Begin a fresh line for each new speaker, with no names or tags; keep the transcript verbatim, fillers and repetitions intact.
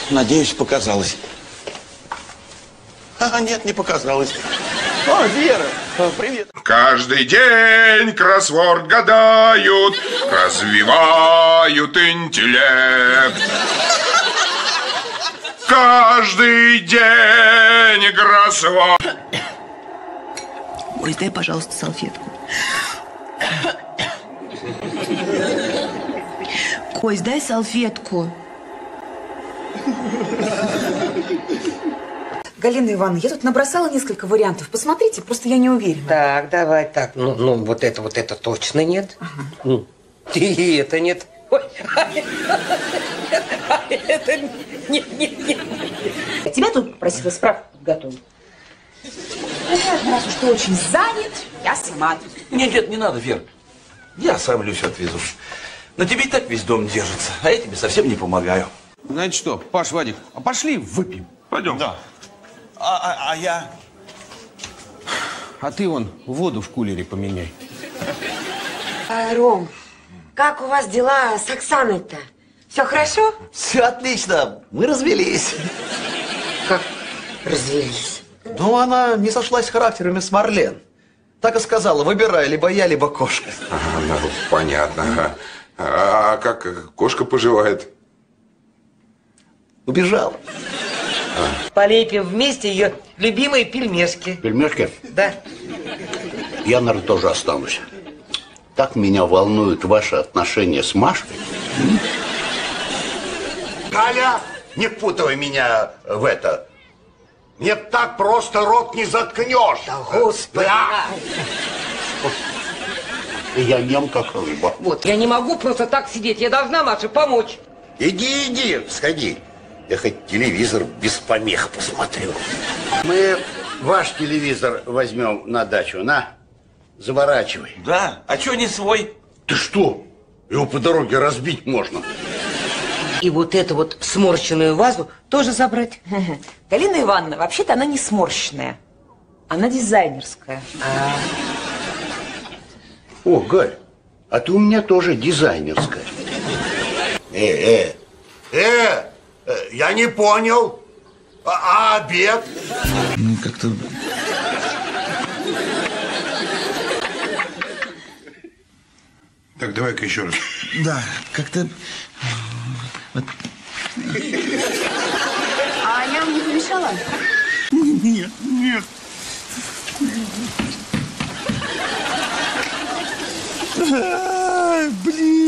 Надеюсь, показалось. А, нет, не показалось. О, Вера, привет.
Каждый день кроссворд гадают, развивают интеллект. Каждый день кроссворд.
Ой, дай, пожалуйста, салфетку. Кость, дай салфетку.
Галина Ивановна, я тут набросала несколько вариантов. Посмотрите, просто я не уверена.
Так, давай так. Ну, ну вот это, вот это точно нет. Ага. Ну, и это нет. Ой, это нет, нет, нет.
Тебя тут просила справку подготовить. Раз уж ты очень занят, я сама.
Нет, нет, не надо, Вер. Я сам Люсю отвезу. На тебе и так весь дом держится, а я тебе совсем не помогаю.
Знаете что, Паш, Вадик, а пошли выпьем.
Пойдем. Да. А, а, а я?
А ты вон воду в кулере поменяй.
А, Ром, как у вас дела с Оксаной-то? Все хорошо?
Все отлично. Мы развелись.
Как развелись?
Ну, она не сошлась с характерами с Марлен. Так и сказала, выбирай, либо я, либо кошка.
Ага, ну, понятно. А, а как кошка поживает?
Убежала.
А. Полепим вместе ее любимые пельмешки.
Пельмешки?
Да.
Я, наверное, тоже останусь. Так меня волнуют ваши отношения с Машкой. Галя, не впутывай меня в это. Мне так просто рот не заткнешь.
Да, Господи.
Да. Я нем как рыба.
Вот, я не могу просто так сидеть. Я должна Маше помочь.
Иди, иди, сходи. Я хоть телевизор без помех посмотрю. Мы ваш телевизор возьмем на дачу. На, заворачивай.
Да? А чё не свой?
Ты что? Его по дороге разбить можно.
И вот эту вот сморщенную вазу тоже забрать.
Галина Ивановна, вообще-то она не сморщенная. Она дизайнерская.
А...
О, Галь, а ты у меня тоже дизайнерская. Э, э, э, я не понял. А, а обед?
Ну, как-то...
Так, давай-ка еще раз.
Да, как-то...
А я вам не помешала?
Нет, нет. А, блин.